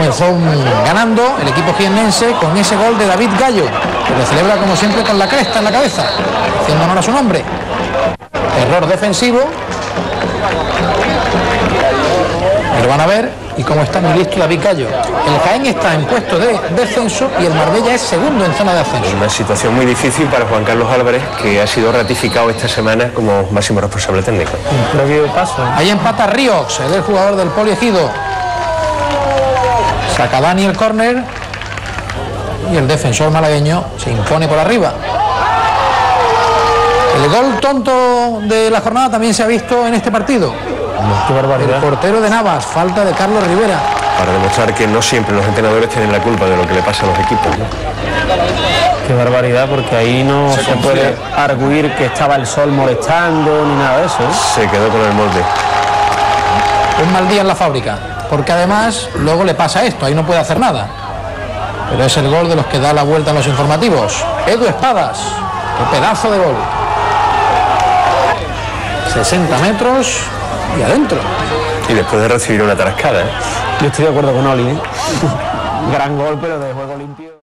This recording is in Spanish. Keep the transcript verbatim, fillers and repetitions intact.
comenzó mm, ganando el equipo jiennense con ese gol de David Gallo, que lo celebra como siempre con la cresta en la cabeza, haciendo honor a su nombre. Error defensivo. Pero van a ver y cómo está muy listo David Gallo. El Jaén está en puesto de descenso y el Marbella es segundo en zona de ascenso. Una situación muy difícil para Juan Carlos Álvarez, que ha sido ratificado esta semana como máximo responsable técnico. Un previo paso. Ahí empata Ríos, el jugador del Poliegido. Saca Dani el córner y el defensor malagueño se impone por arriba. El gol tonto de la jornada también se ha visto en este partido. Qué barbaridad. El portero de Navas, falta de Carlos Rivera. Para demostrar que no siempre los entrenadores tienen la culpa de lo que le pasa a los equipos, ¿no? Qué barbaridad, porque ahí no se, se puede arguir que estaba el sol molestando ni nada de eso, ¿eh? Se quedó con el molde. Un mal día en la fábrica, porque además luego le pasa esto, ahí no puede hacer nada. Pero es el gol de los que da la vuelta en los informativos. Edu Espadas, qué pedazo de gol. sesenta metros y adentro. Y después de recibir una tarascada, ¿eh? Yo estoy de acuerdo con Oli, ¿eh? Gran gol, pero de juego limpio.